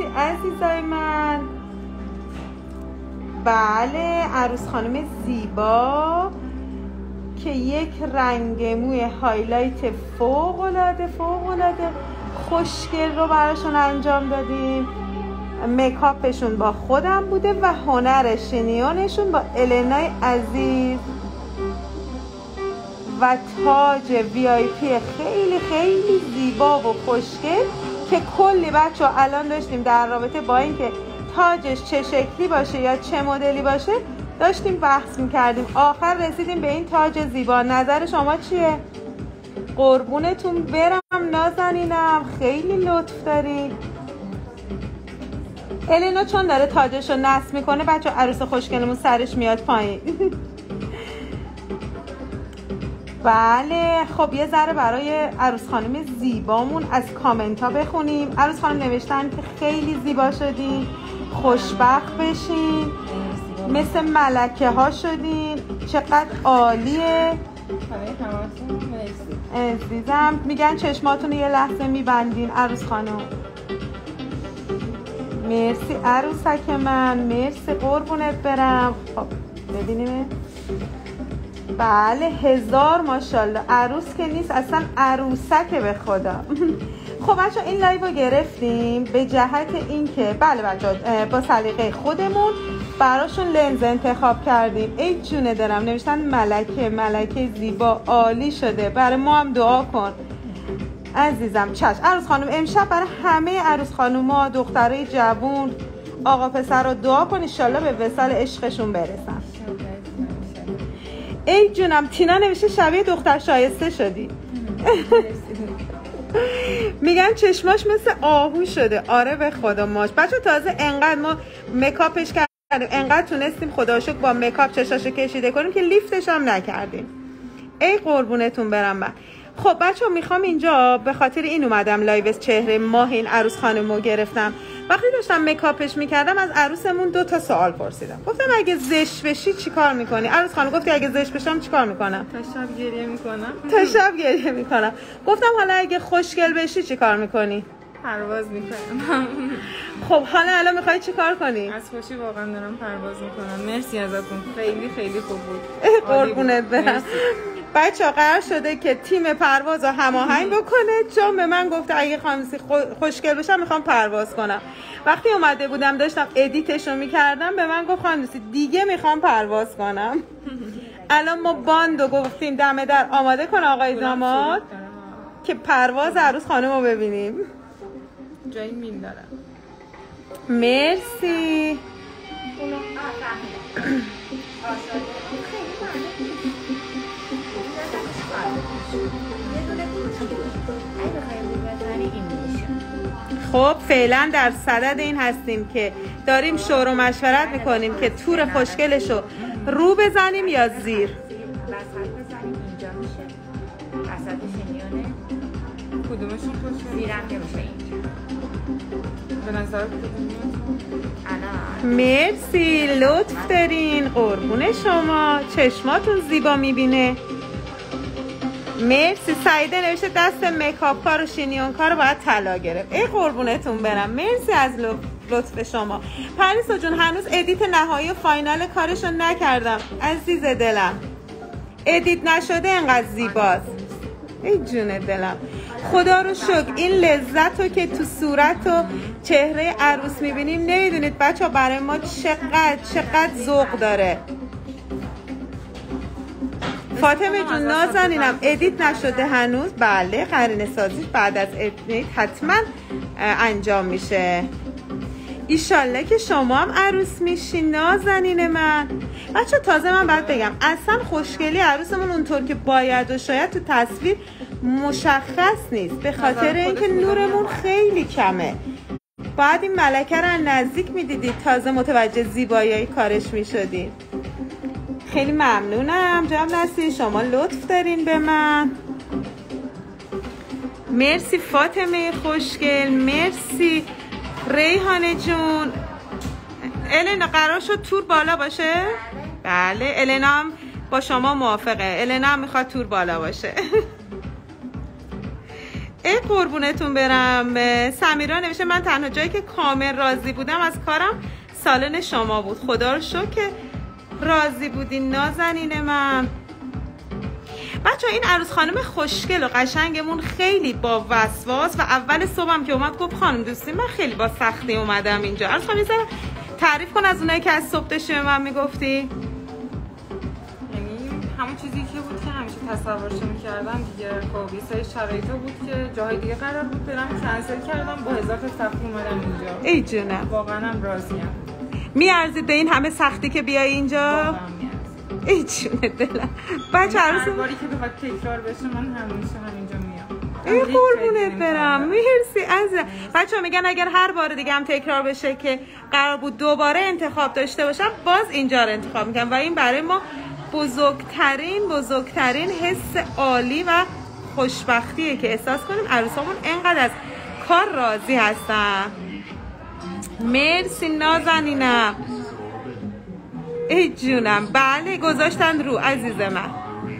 عزیزای من. بله عروس خانم زیبا که یک رنگ موی هایلایت فوق العاده خوشگل رو براشون انجام دادیم. میکاپشون با خودم بوده و هنر شینیونشون با النای عزیز و تاج VIP خیلی خیلی زیبا و خوشگل که کلی بچه الان داشتیم در رابطه با اینکه تاجش چه شکلی باشه یا چه مدلی باشه داشتیم بحث میکردیم. آخر رسیدیم به این تاج زیبا. نظر شما چیه؟ قربونتون برم نازنینم، خیلی لطف داری. الینا چون داره تاجش رو نصب میکنه بچه عروس خوشگلمون سرش میاد پایین. بله خب یه ذره برای عروس خانم زیبامون از کامنت ها بخونیم. عروس خانم نوشتن که خیلی زیبا شدین، خوشبخت بشین، مثل ملکه ها شدین، چقدر عالیه عزیزم. میگن چشماتون یه لحظه میبندین عروس خانم. مرسی عروسک من، مرسی قربونت برم. خب ببینیم. بله 1000 ماشاءالله. عروس که نیست اصلا عروسکه به خدا. خب بچه این لایو رو گرفتیم به جهت اینکه بله بچه با سلیقه خودمون براشون لنز انتخاب کردیم. ای جونه دارم نوشتن ملکه زیبا عالی شده، برای ما هم دعا کن عزیزم. چشم عروس خانم امشب برای همه عروس خانوما دخترای جوون آقا پسر رو دعا کن انشالله به وصال عشقشون برسن. ای جونم تینا نوشته شبیه دختر شایسته شدی. میگن چشماش مثل آهو شده. آره به خدا ماش بچه تازه انقدر ما میکاپش کردیم، انقدر تونستیم خدا شکر با میکاپ چشاشو کشیده کنیم که لیفتش هم نکردیم. ای قربونتون برم من. خب بچه میخوام اینجا به خاطر این اومدم لایو چهره ماه این عروس خانمو گرفتم. وقتی داشتم میکاپش میکردم از عروسمون 2 سوال پرسیدم. گفتم اگه زشت بشی چی کار میکنی؟ عروس خانم گفتی اگه زشت بشم چی کار میکنم؟ تا شب گریه میکنم. گفتم حالا اگه خوشگل بشی چی کار میکنی؟ پرواز میکنم. خب حالا الان میخوای چی کار کنی؟ از خوشی واقعا دارم پرواز میکنم. مرسی ازتون، خیلی خیلی خوب بود. قربونت برم. بچه قرار شده که تیم پرواز رو هماهنگ بکنه چون به من گفته اگه خانمسی خوشگل بشم میخوام پرواز کنم. وقتی اومده بودم داشتم ادیتش رو میکردم به من گفت خانمسی دیگه میخوام پرواز کنم. الان ما باندو گفتیم دم در آماده کن آقای داماد که پرواز عروس خانم رو ببینیم. جایی میل دارم. مرسی. خب فعلا در صدد این هستیم که داریم شور و مشورت میکنیم که تور خوشگلشو رو بزنیم یا زیر. وسط بزنیم اینجا میشه وسط شنیانه. کدومشون خوشگل؟ زیرم که میشه اینجا. به نظر الان مرسی لطف دارین قربون شما، چشماتون زیبا میبینه. مرسی. سعیده نوشته دست میکاپ کار و شینیون کار رو باید طلا گرفت. ای قربونتون برم، مرسی از لطف شما. پریسا جون هنوز ادیت نهایی و فاینال کارشو نکردم عزیز دلم. ادیت نشده انقدر زیباست. ای جون دلم خدا رو شکر. این لذت رو که تو صورت و چهره عروس میبینیم نمیدونید بچه ها برای ما چقدر ذوق داره. فاطمه جون نازنینم ادیت نشده هنوز؟ بله قرینه سازیش بعد از ادیت حتما انجام میشه. ایشالله که شما هم عروس میشین نازنین من. بچه تازه من باید بگم اصلا خوشگلی عروسمون اونطور که باید و شاید تو تصویر مشخص نیست به خاطر اینکه نورمون خیلی کمه. باید این ملکه رو نزدیک میدیدید تازه متوجه زیبایی کارش میشدید. خیلی ممنونم جناب نسیم، شما لطف دارین به من. مرسی فاطمه خوشگل، مرسی ریحانه جون. النا قرار شد تور بالا باشه؟ بله النا هم با شما موافقه. النا هم میخواد تور بالا باشه. ای قربونتون برم. سمیرا نوشته من تنها جایی که کامل راضی بودم از کارم سالن شما بود. خدا رو شکر که راضی بودین نازنین من. بچه این عروس خانم خوشگل و قشنگمون خیلی با وسواس و اول صبحم که اومد گفت خانم دوستی من خیلی با سختی اومدم اینجا. عروس خانم تعریف کن از اونایی که از صبح داشتی به من میگفتی. یعنی همون چیزی که بود که همیشه تصورش می‌کردم دیگه. خب یه سری شرایطا بود که جاهای دیگه قرار بود برم کنسل کردم، با هزار تا سختی اومدم اینجا. ای جونم واقعا هم راضیم. میارزید به این همه سختی که بیای اینجا؟ ای جونه دلم. بچه عروس هر باری که بخواد تکرار بشه من همیشه همینجا میام. ای قربونت برم. مرسی عزیزم. بچه‌ها میگن اگر هر بار دیگه هم تکرار بشه که قرار بود دوباره انتخاب داشته باشم باز اینجا رو انتخاب میکنم و این برای ما بزرگترین حس عالی و خوشبختیه که احساس کنیم عروسامون انقدر از کار راضی هستن. مرسی نازنینم. ای جونم. بله گذاشتن رو عزیز من.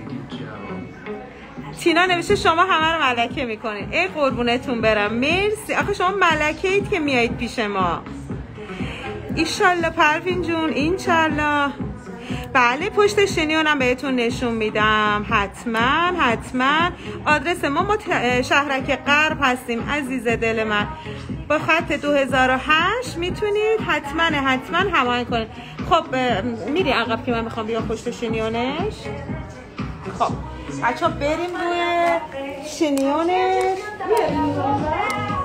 تینا نوشته شما همه رو ملکه میکنید. ای قربونتون برم. مرسی. آخه شما ملکه اید که میایید پیش ما. ایشالله پروین جون اینشالله. بله پشت شنیونم بهتون نشون میدم. حتما آدرس ما شهرک غرب هستیم عزیز دل من. با خط 2008 میتونید حتما هماهنگ کنید. خب میری عقب که من میخوام بیام پشت شنیونش. خب بچه ها بریم روی شنیونش.